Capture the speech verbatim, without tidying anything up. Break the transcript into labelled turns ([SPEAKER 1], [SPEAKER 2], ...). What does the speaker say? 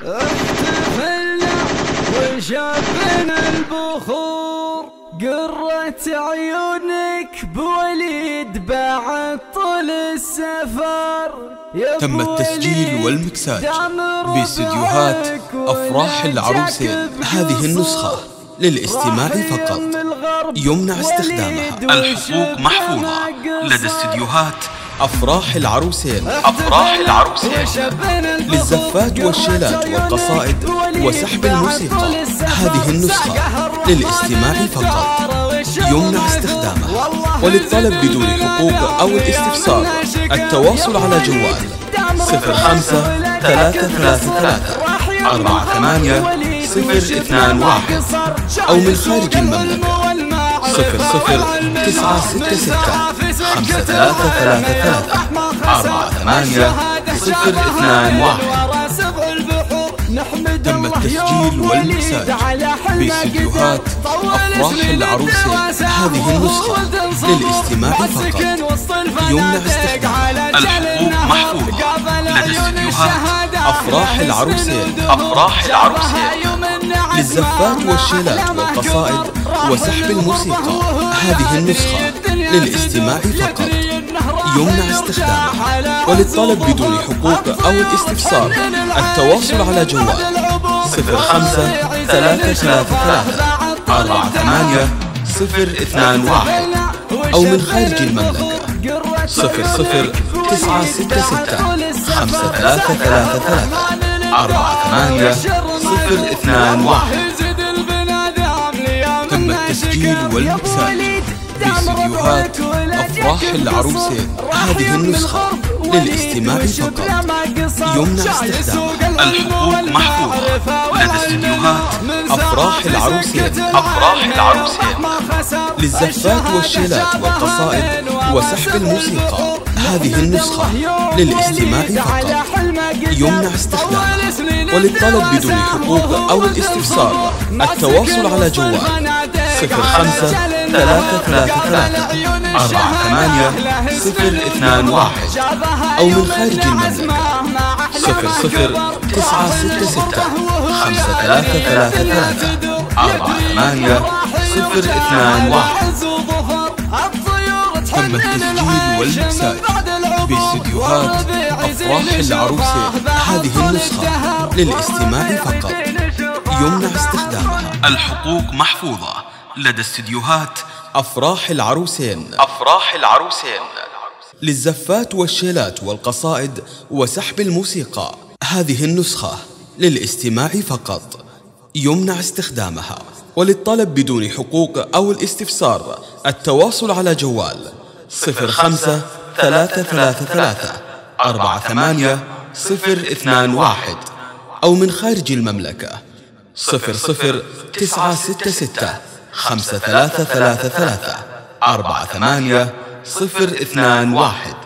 [SPEAKER 1] احتفلنا وشبنا البخور، قرة عيونك بوليد بعد طول السفر.
[SPEAKER 2] تم التسجيل والمكساج باستديوهات أفراح العروسين. هذه النسخة للاستماع فقط، يمنع استخدامها. الحقوق محفوظة لدى استديوهات أفراح العروسين. أفراح العروسين للزفات والشيلات والقصائد وسحب الموسيقى. هذه النسخة للاستماع فقط، يمنع استخدامها. وللطلب بدون حقوق أو الاستفسار التواصل على جوال صفر خمسة ثلاثة ثلاثة ثلاثة أربعة ثمانية صفر اثنان واحد، أو من خارج المملكة صفر صفر تسعة ستة ستة خمسة ثلاثة ثلاثة ثلاثة أربعة ثمانية صفر اثنان واحد. تم التسجيل والمكساج باستديوهات أفراح العروسين. هذه النسخة للاستماع فقط، يمنع استخدامها. الحقوق محفوظة لدى استديوهات أفراح العروسين. أفراح العروسين للزفات والشيلات والقصائد وسحب الموسيقى. هذه النسخة للاستماع فقط، يمنع استخدامها. وللطلب بدون حقوق أو الاستفسار التواصل على جوال صفر خمسة ثلاثة ثلاثة ثلاثة أربعة ثمانية صفر اثنان واحد، أو من خارج المملكة صفر صفر تسعة ستة ستة خمسة ثلاثة ثلاثة ثلاثة أربعة ثمانية صفر اثنان واحد. تم التسجيل والمكساج باستديوهات أفراح العروسين. هذه النسخة للاستماع فقط، يمنع استخدامها. الحقوق محفوظة لدى استديوهات أفراح العروسين. أفراح العروسين للزفات والشيلات والقصائد وسحب الموسيقى. هذه النسخة للاستماع فقط، يمنع استخدامها. وللطلب بدون حقوق أو الاستفسار التواصل على جوال صفر خمسة ثلاثة ثلاثة ثلاثة أربعة ثمانية صفر اثنان واحد، أو من خارج المملكة صفر صفر تسعة ستة ستة خمسة ثلاثة ثلاثة ثلاثة أربعة ثمانية صفر اثنان واحد. تم التسجيل والمكساج باستديوهات أفراح العروسين. هذه النسخة للاستماع فقط، يمنع استخدامها. الحقوق محفوظة لدى استديوهات أفراح العروسين. أفراح العروسين للزفات والشيلات والقصائد وسحب الموسيقى. هذه النسخة للاستماع فقط، يمنع استخدامها. وللطلب بدون حقوق أو الاستفسار التواصل على جوال صفر خمسة ثلاثة ثلاثة ثلاثة أربعة ثمانية صفر اثنان واحد، أو من خارج المملكة صفر صفر تسعة ستة ستة خمسة ثلاثة ثلاثة ثلاثة أربعة ثمانية صفر اثنان واحد.